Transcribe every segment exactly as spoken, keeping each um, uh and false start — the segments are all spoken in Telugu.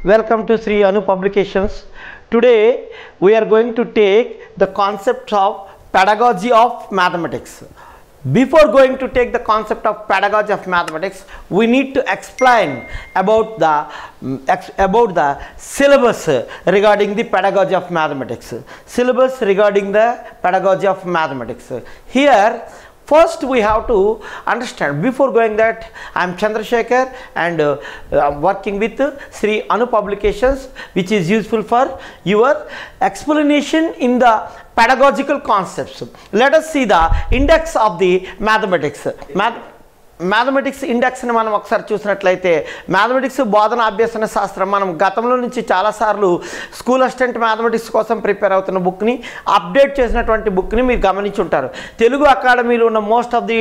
Welcome to Sri Anu Publications. Today we are going to take the concept of pedagogy of mathematics. Before going to take the concept of pedagogy of mathematics, we need to explain about the about the syllabus regarding the pedagogy of mathematics. Syllabus regarding the pedagogy of mathematics. Here, first we have to understand. Before going that, I am Chandrasekhar and uh, I am working with uh, Sri Anu Publications, which is useful for your explanation in the pedagogical concepts. Let us see the index of the mathematics. Math mathematics ఇండెక్స్ని మనం ఒకసారి చూసినట్లయితే మ్యాథమెటిక్స్ బోధన అభ్యసన శాస్త్రం మనం గతంలో నుంచి చాలాసార్లు స్కూల్ అసిస్టెంట్ మ్యాథమెటిక్స్ కోసం ప్రిపేర్ అవుతున్న బుక్ని అప్డేట్ చేసినటువంటి బుక్ని మీరు గమనించి ఉంటారు. తెలుగు అకాడమీలో ఉన్న most of the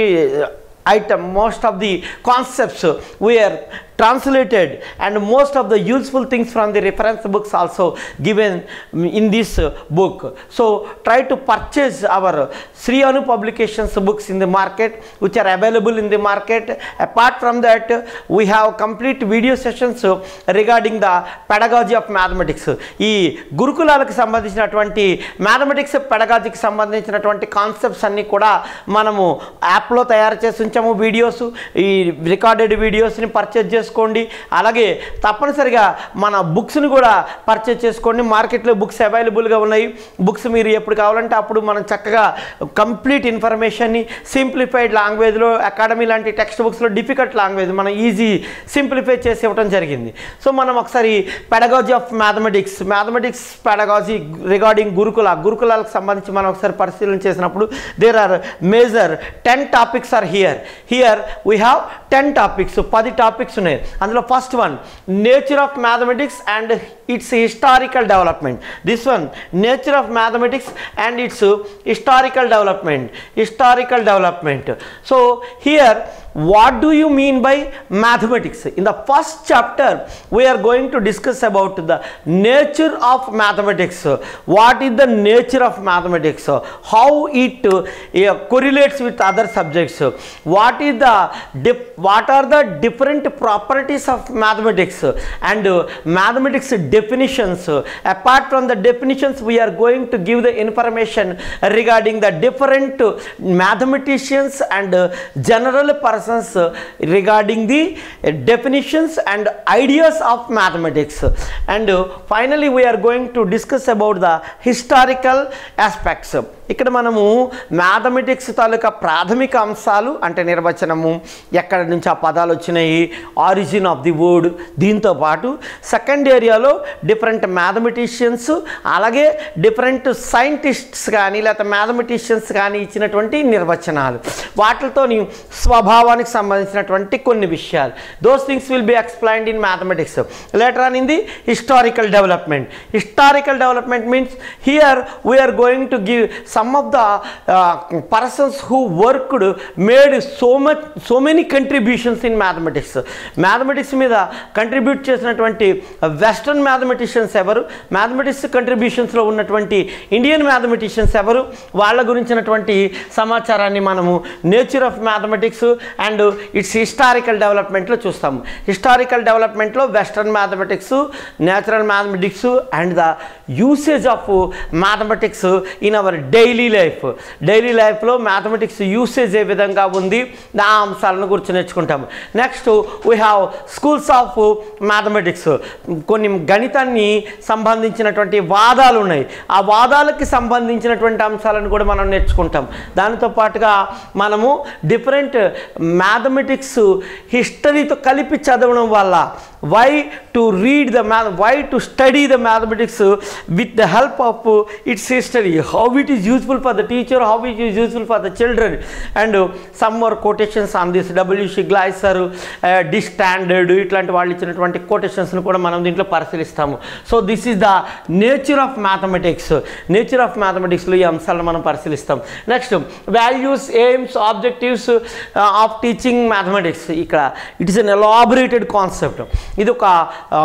item most of the concepts we are translated and most of the useful things from the reference books also given in this book. So try to purchase our Sri Anu Publications books in the market, which are available in the market. Apart from that, we have complete video sessions regarding the pedagogy of mathematics. ఈ గురుకులాలకు సంబంధించినటువంటి మ్యాథమెటిక్స్ పెడగాజీకి సంబంధించినటువంటి కాన్సెప్ట్స్ అన్నీ కూడా మనము యాప్లో తయారు చేసి ఉంచాము. వీడియోస్, ఈ రికార్డెడ్ వీడియోస్ని పర్చేజ్ చేసుకోండి. అలాగే తప్పనిసరిగా మన బుక్స్ని కూడా పర్చేజ్ చేసుకోండి. మార్కెట్లో బుక్స్ అవైలబుల్గా ఉన్నాయి. బుక్స్ మీరు ఎప్పుడు కావాలంటే అప్పుడు మనం చక్కగా కంప్లీట్ ఇన్ఫర్మేషన్ని సింప్లిఫైడ్ లాంగ్వేజ్లో, అకాడమీ లాంటి టెక్స్ట్ బుక్స్లో డిఫికల్ట్ లాంగ్వేజ్ మనం ఈజీ సింప్లిఫై చేసి ఇవ్వడం జరిగింది. సో మనం ఒకసారి pedagogy of mathematics mathematics pedagogy regarding గురుకుల గురుకులాలకు సంబంధించి మనం ఒకసారి పరిశీలన చేసినప్పుడు there are major ten topics are here here we have ten topics పది టాపిక్స్ ఉన్నాయి. అందులో first one nature of mathematics and its historical development. This one nature of mathematics and its historical development historical development so here what do you mean by mathematics? In the first chapter we are going to discuss about the nature of mathematics. What is the nature of mathematics? How it uh, correlates with other subjects? What is the what are the different properties of mathematics and uh, mathematics definitions? Apart from the definitions, we are going to give the information regarding the different uh, mathematicians and uh, general persons regarding the definitions and ideas of mathematics. And finally we are going to discuss about the historical aspects. ఇక్కడ మనము మ్యాథమెటిక్స్ తాలూకా ప్రాథమిక అంశాలు అంటే నిర్వచనము, ఎక్కడి నుంచి ఆ పదాలు వచ్చినాయి, ఆరిజిన్ ఆఫ్ ది వర్డ్, దీంతో పాటు సెకండ్ ఏరియాలో డిఫరెంట్ మ్యాథమెటిషియన్స్ అలాగే డిఫరెంట్ సైంటిస్ట్స్ కానీ లేకపోతే మ్యాథమెటిషియన్స్ కానీ ఇచ్చినటువంటి నిర్వచనాలు, వాటితోని స్వభావానికి సంబంధించినటువంటి కొన్ని విషయాలు. Those things will be explained in mathematics. Later on in the historical development. Historical development means here we are going to give some of the uh, persons who worked made so much so many contributions in mathematics. mathematics మీద కంట్రిబ్యూట్ చేసినటువంటి వెస్టర్న్ మ్యాథమెటిషియన్స్ ఎవరు, మ్యాథమెటిక్స్ కంట్రిబ్యూషన్స్లో ఉన్నటువంటి ఇండియన్ మ్యాథమెటిషియన్స్ ఎవరు, వాళ్ళ గురించినటువంటి సమాచారాన్ని మనము nature of mathematics and its historical డెవలప్మెంట్లో చూస్తాము. హిస్టారికల్ డెవలప్మెంట్లో western mathematics, natural mathematics and the usage of mathematics in our daily life. Daily లైఫ్లో మ్యాథమెటిక్స్ యూసేజ్ ఏ విధంగా ఉంది, ఆ అంశాలను గురించి నేర్చుకుంటాము. Next we have schools of mathematics. కొన్ని గణితాన్ని సంబంధించినటువంటి వాదాలు ఉన్నాయి, ఆ వాదాలకి సంబంధించినటువంటి అంశాలను కూడా మనం నేర్చుకుంటాం. దానితో పాటుగా మనము డిఫరెంట్ మ్యాథమెటిక్స్ హిస్టరీతో కలిపి చదవడం వల్ల why to read the math why to study the mathematics with the help of its history, how it is useful for the teacher, how it is useful for the children, and uh, some more quotations on this W C Gleiser, uh, D standard ఇట్లాంటి వాళ్ళు ఇచ్చినటువంటి quotationsను కూడా మనం దీంట్లో పరిశీలిస్తాము. So this is the nature of mathematics. Nature of మ్యాథమెటిక్స్లో ఈ అంశాలను మనం పరిశీలిస్తాం. Next values, aims, objectives of teaching mathematics. ఇక్కడ it is an elaborated concept. ఇది ఒక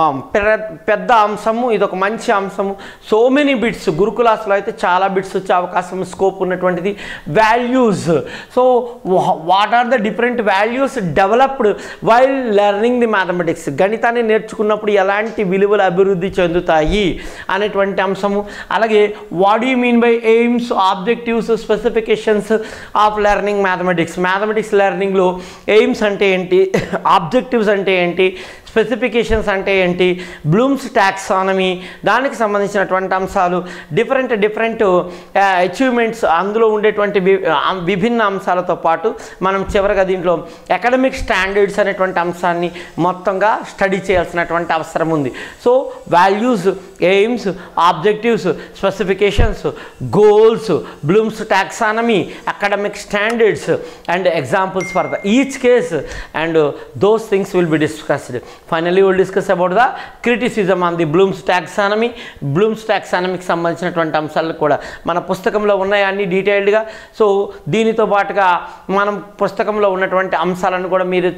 పెద్ద అంశము, ఇది ఒక మంచి అంశము. సో మెనీ బిట్స్, గురుకులాస్లో అయితే చాలా బిట్స్ వచ్చే అవకాశం అవకాశం స్కోప్ ఉన్నటువంటిది. Values, so what are the different values developed while learning the mathematics, గణితాన్ని నేర్చుకున్నప్పుడు ఎలాంటి విలువలు అభివృద్ధి చెందుతాయి అనేటువంటి అంశము. అలాగే what you mean by aims, objectives, specifications of learning mathematics, mathematics లెర్నింగ్లో ఎయిమ్స్ అంటే ఏంటి, ఆబ్జెక్టివ్స్ అంటే ఏంటి, స్పెసిఫికేషన్స్ అంటే ఏంటి, బ్లూమ్స్ టాక్సానమీ దానికి సంబంధించినటువంటి అంశాలు, డిఫరెంట్ డిఫరెంట్ అచీవ్మెంట్స్ అందులో ఉండేటువంటి విభిన్న అంశాలతో పాటు మనం చివరిగా దీంట్లో అకాడమిక్ స్టాండర్డ్స్ అనేటువంటి అంశాన్ని మొత్తంగా స్టడీ చేయాల్సినటువంటి అవసరం ఉంది. So values, aims, objectives, specifications, goals, Bloom's taxonomy, academic standards and examples for the each case and those things will be discussed. Finally, we will discuss about the criticism on the Bloom's taxonomy. Bloom's taxonomy కి సంబంధించినటువంటి అంశాలు కూడా మన పుస్తకంలో ఉన్నాయి అన్ని డీటెయిల్డ్గా. సో దీనితో పాటుగా మనం పుస్తకంలో ఉన్నటువంటి అంశాలను కూడా మీరు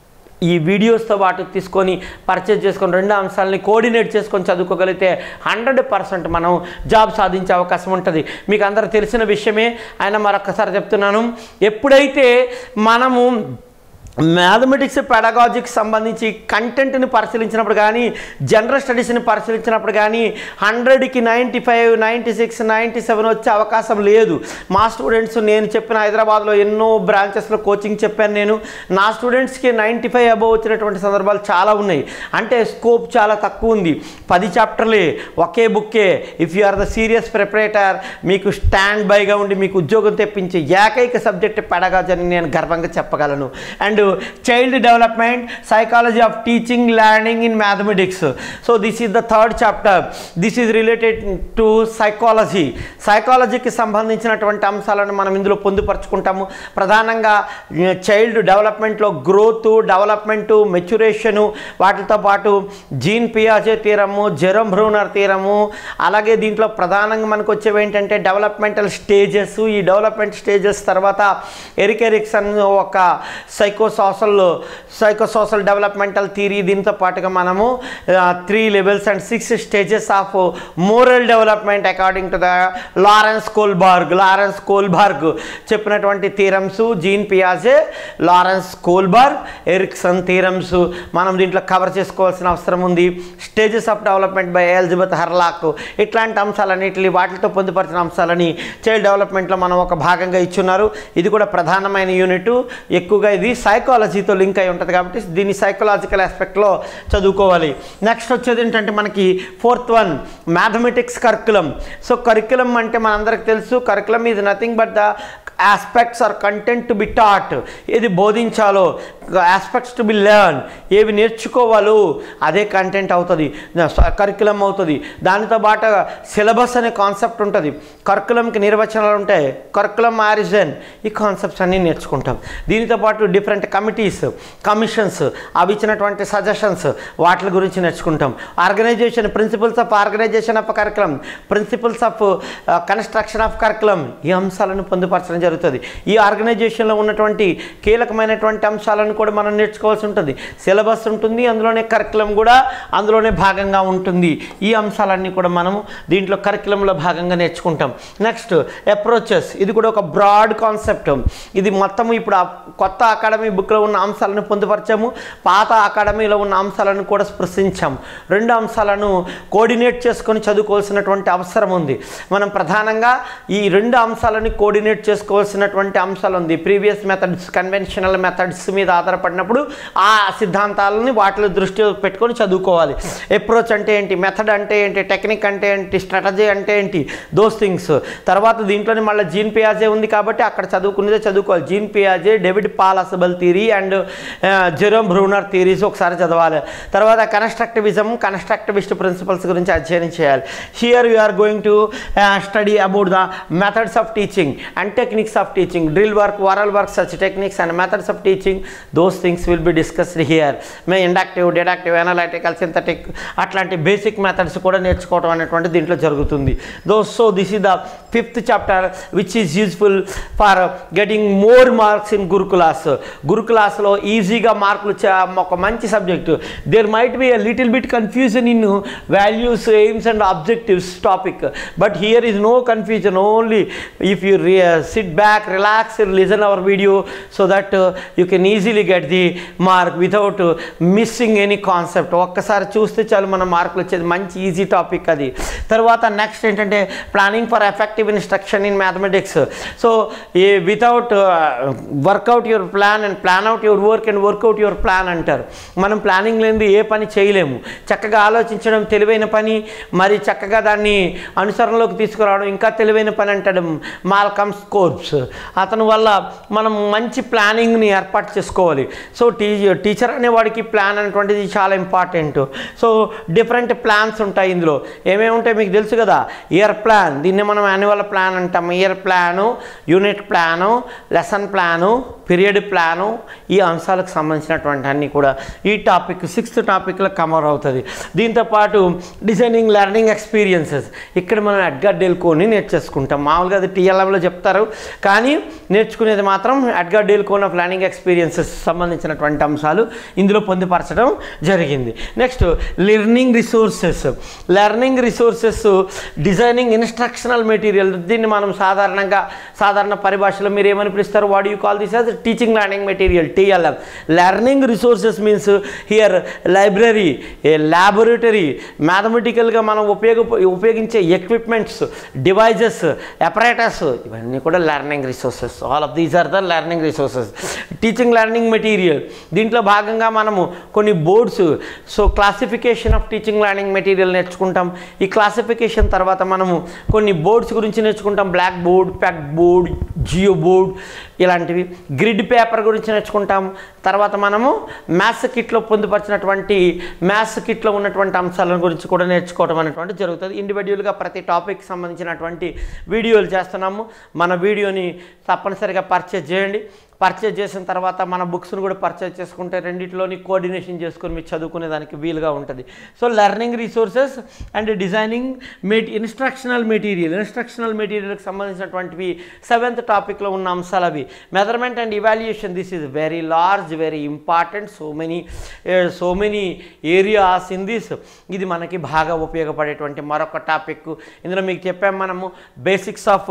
ఈ వీడియోస్తో పాటు తీసుకొని పర్చేజ్ చేసుకొని రెండు అంశాలని కోఆర్డినేట్ చేసుకొని చదువుకోగలిగితే హండ్రెడ్ పర్సెంట్ మనం జాబ్ సాధించే అవకాశం ఉంటుంది. మీకు అందరూ తెలిసిన విషయమే, అయినా మరొకసారి చెప్తున్నాను, ఎప్పుడైతే మనము మ్యాథమెటిక్స్ పెడగాజీకి సంబంధించి కంటెంట్ని పరిశీలించినప్పుడు కానీ జనరల్ స్టడీస్ని పరిశీలించినప్పుడు కానీ హండ్రెడ్కి ninety five ninety six ninety seven వచ్చే అవకాశం లేదు. మా స్టూడెంట్స్, నేను చెప్పిన హైదరాబాద్లో ఎన్నో బ్రాంచెస్లో కోచింగ్ చెప్పాను నేను, నా స్టూడెంట్స్కి నైంటీ ఫైవ్ అబోవ్ వచ్చినటువంటి సందర్భాలు చాలా ఉన్నాయి. అంటే స్కోప్ చాలా తక్కువ ఉంది, పది చాప్టర్లే ఒకే బుక్కే. If you are the serious preparator, మీకు స్టాండ్ బైగా ఉండి మీకు ఉద్యోగం తెప్పించే ఏకైక సబ్జెక్ట్ పెడగాజీ అని నేను గర్వంగా చెప్పగలను. And child development, psychology of teaching, learning in mathematics. So this is the third chapter. This is related to psychology. సైకాలజీకి సంబంధించినటువంటి అంశాలను మనం ఇందులో పొందుపరుచుకుంటాము. ప్రధానంగా చైల్డ్ డెవలప్మెంట్లో గ్రోత్, డెవలప్మెంటు, మెచ్యురేషను, వాటితో పాటు జీన్ పియాజే థియరము, జెరోమ్ బ్రూనర్ థియరము, అలాగే దీంట్లో ప్రధానంగా మనకు వచ్చేవి ఏంటంటే డెవలప్మెంటల్ స్టేజెస్. ఈ డెవలప్మెంట్ స్టేజెస్ తర్వాత ఎరిక్ ఎరిక్సన్ ఒక psycho social psycho social developmental theory, దీంతో పాటుగా మనము three levels and six stages of moral development according to the Lawrence Kohlberg Lawrence Kohlberg చెప్పినటువంటి థియరమ్స్, జీన్ పియాజే, లారెన్స్ కోల్బర్గ్, ఎరిక్సన్ థియరమ్స్ మనం దీంట్లో కవర్ చేసుకోవాల్సిన అవసరం ఉంది. Stages of development by Elizabeth Hurlock, ఇట్లాంటి అంశాలన్నింటినీ వాటితో పొందుపరిచిన అంశాలని చైల్డ్ డెవలప్మెంట్లో మనం ఒక భాగంగా ఇచ్చున్నారు. ఇది కూడా ప్రధానమైన యూనిట్, ఎక్కువగా ఇది సైకాలజీతో లింక్ అయి ఉంటుంది కాబట్టి దీన్ని సైకలాజికల్ ఆస్పెక్ట్లో చదువుకోవాలి. నెక్స్ట్ వచ్చేది ఏంటంటే మనకి fourth one mathematics curriculum. So curriculum అంటే మనందరికి తెలుసు, curriculum is nothing but the aspects are content to be taught, ఏది బోధించాలో, ఆస్పెక్ట్స్ టు బి లెర్న్, ఏవి నేర్చుకోవాలో అదే కంటెంట్ అవుతుంది, కరికులం అవుతుంది. దానితో పాటు సిలబస్ అనే కాన్సెప్ట్ ఉంటుంది, కరికులంకి నిర్వచనాలు ఉంటాయి, కరికులం ఆరిజిన్, ఈ కాన్సెప్ట్స్ అన్నీ నేర్చుకుంటాం. దీనితో పాటు డిఫరెంట్ కమిటీస్, కమిషన్స్, అవి ఇచ్చినటువంటి సజెషన్స్, వాటి గురించి నేర్చుకుంటాం. Organization, principles of organization of curriculum, principles of construction of curriculum, ఈ అంశాలను పొందుపరచడం జరుగుతుంది. ఈ ఆర్గనైజేషన్లో ఉన్నటువంటి కీలకమైనటువంటి అంశాలను కూడా మనం నేర్చుకోవాల్సి ఉంటుంది. సిలబస్ ఉంటుంది, అందులోనే కరికులం కూడా అందులోనే భాగంగా ఉంటుంది. ఈ అంశాలన్నీ కూడా మనము దీంట్లో కరికులంలో భాగంగా నేర్చుకుంటాం. నెక్స్ట్ అప్రోచెస్, ఇది కూడా ఒక బ్రాడ్ కాన్సెప్ట్. ఇది మొత్తం ఇప్పుడు కొత్త అకాడమీ బుక్లో ఉన్న అంశాలను పొందుపరిచాము, పాత అకాడమీలో ఉన్న అంశాలను కూడా స్పృశించాము. రెండు అంశాలను కోఆర్డినేట్ చేసుకొని చదువుకోవాల్సినటువంటి అవసరం ఉంది. మనం ప్రధానంగా ఈ రెండు అంశాలను కోఆర్డినేట్ చేసుకోవాల్సినటువంటి అంశాలు ఉంది. ప్రీవియస్ మెథడ్స్, కన్వెన్షనల్ మెథడ్స్ మీద ఆధారపడినప్పుడు ఆ సిద్ధాంతాలని వాటిలో దృష్టి పెట్టుకొని చదువుకోవాలి. అప్రోచ్ అంటే ఏంటి, మెథడ్ అంటే ఏంటి, టెక్నిక్ అంటే ఏంటి, స్ట్రాటజీ అంటే ఏంటి, దోస్ థింగ్స్. తర్వాత దీంట్లోనే మళ్ళీ జీన్ పియాజే ఉంది కాబట్టి అక్కడ చదువుకునేదే చదువుకోవాలి. జీన్ పియాజే, David Paul Ausubel theory and Jerome Bruner theories ఒకసారి చదవాలి. తర్వాత కన్స్ట్రక్టివిజం, కన్స్ట్రక్టివిస్ట్ ప్రిన్సిపల్స్ గురించి అధ్యయనం చేయాలి. Here you are going to study about the methods of teaching and techniques of teaching, drill work, oral work, such techniques and methods of teaching, those things will be discussed here. may inductive, deductive, analytical, synthetic, అట్లాంటి బేసిక్ మెథడ్స్ కూడా నేర్చుకోవడం అనేటువంటి దీంట్లో జరుగుతుంది. those so this is the fifth chapter which is useful for getting more marks in gurukulas. గురుకులాస్లో ఈజీగా మార్కులు ఒక మంచి subject. There might be a little bit confusion in values, aims and objectives topic, but here is no confusion. Only if you sit back, relax, listen our video so that you can easily get the mark without missing any concept. ఒక్కసారి చూస్తే చాలు మన మార్కులు వచ్చేది. మంచి ఈజీ టాపిక్ అది. తర్వాత నెక్స్ట్ ఏంటంటే planning for effective instruction in mathematics. So without work out your plan and plan out your work and work out your plan అంటారు. మనం ప్లానింగ్ లేనిది ఏ పని చేయలేము. చక్కగా ఆలోచించడం తెలివైన పని, మరి చక్కగా దాన్ని అనుసరణలోకి తీసుకురావడం ఇంకా తెలివైన పని అంటాడు మాల్కమ్ స్కోర్బ్స్. అతని వల్ల మనం మంచి ప్లానింగ్ని ఏర్పాటు చేసుకోవాలి. సో టీ టీచర్ అనేవాడికి ప్లాన్ అనేటువంటిది చాలా ఇంపార్టెంట్. సో డిఫరెంట్ ప్లాన్స్ ఉంటాయి ఇందులో. ఏమేమి ఉంటాయి మీకు తెలుసు కదా. ఇయర్ ప్లాన్, దీన్ని మనం యాన్యువల్ ప్లాన్ అంటాం. Year plan, unit plan, lesson plan, period plan, ఈ అంశాలకు సంబంధించినటువంటి అన్నీ కూడా ఈ టాపిక్ సిక్స్త్ టాపిక్లో కవర్ అవుతుంది. దీంతోపాటు డిజైనింగ్ లెర్నింగ్ ఎక్స్పీరియన్సెస్, ఇక్కడ మనం ఎడ్గర్ డేల్ కోని నేర్చేసుకుంటాం. మామూలుగా అది టీఎల్ఎంలో చెప్తారు, కానీ నేర్చుకునేది మాత్రం Edgar Dale cone of learning experiences సంబంధించినటువంటి అంశాలు ఇందులో పొందుపరచడం జరిగింది. Next learning resources. Learning resources designing instructional material. దీన్ని మనం సాధారణంగా సాధారణ పరిభాషలో మీరు ఏమని పిలుస్తారు? What you call this as teaching learning material, TLM. Learning resources means here library, a laboratory, మ్యాథమెటికల్గా మనం ఉపయోగ ఉపయోగించే ఎక్విప్మెంట్స్, డివైజెస్, అపరేటస్, ఇవన్నీ కూడా learning resources. All of these are the learning resources. Teaching learning material, దీంట్లో భాగంగా మనము కొన్ని boards, so classification of teaching learning material నేర్చుకుంటాం. ఈ క్లాసిఫికేషన్ తర్వాత మనము కొన్ని బోర్డ్స్ గురించి నేర్చుకుంటాం. Black board, peg board, geo board, ఇలాంటివి. గ్రిడ్ పేపర్ గురించి నేర్చుకుంటాం. తర్వాత మనము మ్యాథ్స్ కిట్లో పొందుపరిచినటువంటి మ్యాథ్స్ కిట్లో ఉన్నటువంటి అంశాల గురించి కూడా నేర్చుకోవడం అనేటువంటి జరుగుతుంది. ఇండివిజువల్గా ప్రతి టాపిక్ సంబంధించినటువంటి వీడియోలు చేస్తున్నాము. మన వీడియోని తప్పనిసరిగా పర్చేజ్ చేయండి. పర్చేజ్ చేసిన తర్వాత మన బుక్స్ను కూడా పర్చేజ్ చేసుకుంటే రెండింటిలోని కోఆర్డినేషన్ చేసుకొని మీరు చదువుకునే దానికి వీలుగా ఉంటుంది. So learning resources and designing met instructional material. Instructional మెటీరియల్కి సంబంధించినటువంటివి సెవెంత్ టాపిక్లో ఉన్న అంశాలు అవి. Measurement and evaluation, this is very large, very important. So many so many areas in this. ఇది మనకి బాగా ఉపయోగపడేటువంటి మరొక టాపిక్. ఇందులో మీకు చెప్పాము మనము basics of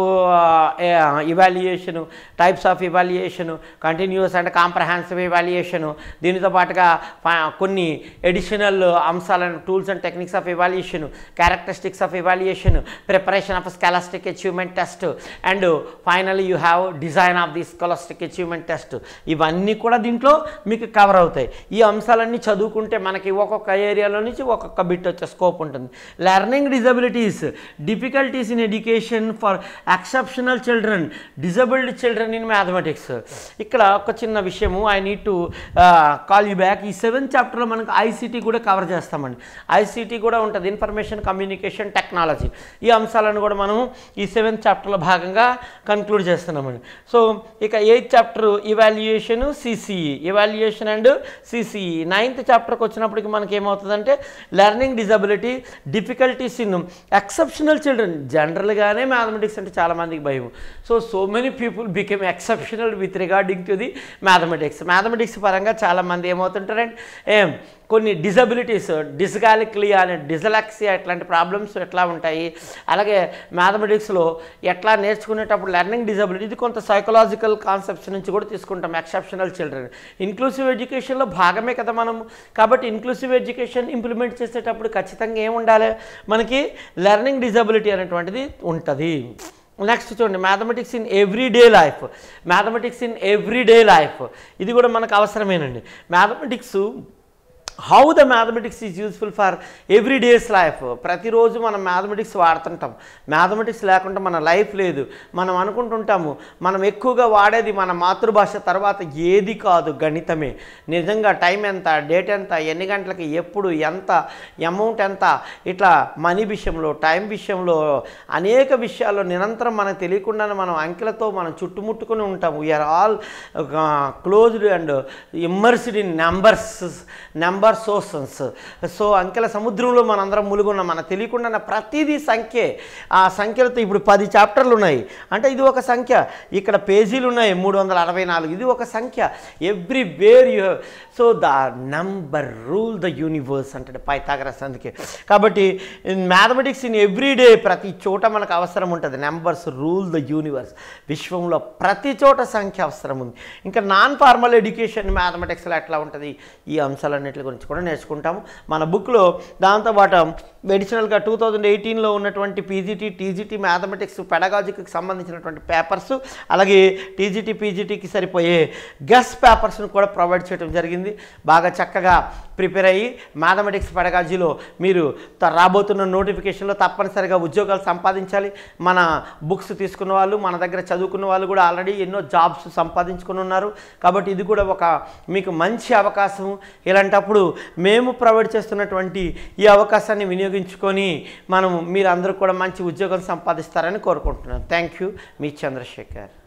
evaluation, types of evaluation, continuous and comprehensive evaluation, దీనితో పాటుగా కొన్ని ఎడిషనల్ అంశాలను tools and techniques of evaluation, characteristics of evaluation, preparation of scholastic achievement test, and finally you have design of the scholastic achievement test. ఇవన్నీ కూడా దీంట్లో మీకు కవర్ అవుతాయి. ఈ అంశాలన్నీ చదువుకుంటే మనకి ఒక్కొక్క ఏరియాలో నుంచి ఒక్కొక్క బిట్ వచ్చే స్కోప్ ఉంటుంది. Learning disabilities, difficulties in education for exceptional children, disabled children in mathematics. ఇక్కడ ఒక చిన్న విషయము I need to call you back. ఈ సెవెంత్ చాప్టర్లో మనకు ఐసీటీ కూడా కవర్ చేస్తామండి. ఐసీటీ కూడా ఉంటుంది, ఇన్ఫర్మేషన్ కమ్యూనికేషన్ టెక్నాలజీ. ఈ అంశాలను కూడా మనం ఈ సెవెంత్ చాప్టర్లో భాగంగా కన్క్లూడ్ చేస్తున్నామండి. సో ఇక eighth chapter evaluation, CCE, evaluation and CCE. Ninth చాప్టర్కి వచ్చినప్పటికి మనకి ఏమవుతుందంటే learning disability, difficulties in exceptional children. జనరల్గానే మ్యాథమెటిక్స్ అంటే చాలామందికి భయం. So so many people become exceptional with regarding to the mathematics. Mathematics పరంగా చాలామంది ఏమవుతుంటారంటే ఏం కొన్ని డిజబిలిటీస్, డిస్గాలిక్లియా అనే డిజలాక్సియా ఇట్లాంటి ప్రాబ్లమ్స్ ఎట్లా ఉంటాయి. అలాగే మ్యాథమెటిక్స్లో ఎట్లా నేర్చుకునేటప్పుడు లెర్నింగ్ డిజబిలిటీ, ఇది కొంత సైకలాజికల్ కాన్సెప్ట్స్ నుంచి కూడా తీసుకుంటాం. ఎక్సెప్షనల్ చిల్డ్రన్ ఇంక్లూసివ్ ఎడ్యుకేషన్లో భాగమే కదా మనము. కాబట్టి ఇంక్లూసివ్ ఎడ్యుకేషన్ ఇంప్లిమెంట్ చేసేటప్పుడు ఖచ్చితంగా ఏముండాలి మనకి? లెర్నింగ్ డిజబిలిటీ అనేటువంటిది ఉంటుంది. నెక్స్ట్ చూడండి, mathematics in everyday life. Mathematics in everyday life ఇది కూడా మనకు అవసరమేనండి. Mathematics how the mathematics is useful for every days life. ప్రతిరోజు మనం మ్యాథమెటిక్స్ వాడుతుంటాం. మ్యాథమెటిక్స్ లేకుండా మన లైఫ్ లేదు. మనం అనుకుంటుంటాము మనం ఎక్కువగా వాడేది మన మాతృభాష తర్వాత ఏది కాదు, గణితమే. నిజంగా టైం ఎంత, డేట్ ఎంత, ఎన్ని గంటలకి, ఎప్పుడు, ఎంత, అమౌంట్ ఎంత, ఇట్లా మనీ విషయంలో, టైం విషయంలో, అనేక విషయాల్లో నిరంతరం మనకు తెలియకుండానే మనం అంకెలతో మనం చుట్టుముట్టుకుని ఉంటాము. We are all closed and immersed in numbers number number సోర్సన్స్. సో అంకెల సముద్రంలో మనందరం ములుగున్నాం, మన తెలియకుండా ప్రతిదీ సంఖ్యే. ఆ సంఖ్యలతో ఇప్పుడు పది చాప్టర్లు ఉన్నాయి అంటే ఇది ఒక సంఖ్య, ఇక్కడ పేజీలు ఉన్నాయి మూడు వందల అరవై నాలుగు, ఇది ఒక సంఖ్య. Everywhere you so the number rule the universe అంటే పైథాగరస్ అందుకే. కాబట్టి మ్యాథమెటిక్స్ ఇన్ ఎవ్రీ డే ప్రతి చోట మనకు అవసరం ఉంటుంది. నెంబర్స్ రూల్ ద యూనివర్స్, విశ్వంలో ప్రతి చోట సంఖ్య అవసరం ఉంది. ఇంకా నాన్ ఫార్మల్ ఎడ్యుకేషన్ మ్యాథమెటిక్స్లో ఎట్లా ఉంటుంది, ఈ అంశాలన్నింటి గురించి కూడా నేర్చుకుంటాము మన బుక్లో. దాంతోపాటు అడిషనల్గా టూ థౌజండ్ ఎయిటీన్లో ఉన్నటువంటి పీజీటీ టీజీటీ మ్యాథమెటిక్స్ పెడగాజికి సంబంధించినటువంటి పేపర్స్, అలాగే టీజీటీ పీజీటీకి సరిపోయే గెస్ట్ పేపర్స్ను కూడా ప్రొవైడ్ చేయడం జరిగింది. బాగా చక్కగా ప్రిపేర్ అయ్యి మ్యాథమెటిక్స్ పెడగాజీలో మీరు రాబోతున్న నోటిఫికేషన్లో తప్పనిసరిగా ఉద్యోగాలు సంపాదించాలి. మన బుక్స్ తీసుకున్న వాళ్ళు, మన దగ్గర చదువుకున్న వాళ్ళు కూడా ఆల్రెడీ ఎన్నో జాబ్స్ సంపాదించుకుని ఉన్నారు. కాబట్టి ఇది కూడా ఒక మీకు మంచి అవకాశం. ఇలాంటప్పుడు మేము ప్రొవైడ్ చేస్తున్నటువంటి ఈ అవకాశాన్ని వినియోగించుకొని మనం మీరందరూ కూడా మంచి ఉద్యోగం సంపాదిస్తారని కోరుకుంటున్నాను. థ్యాంక్ యూ, మీ చంద్రశేఖర్.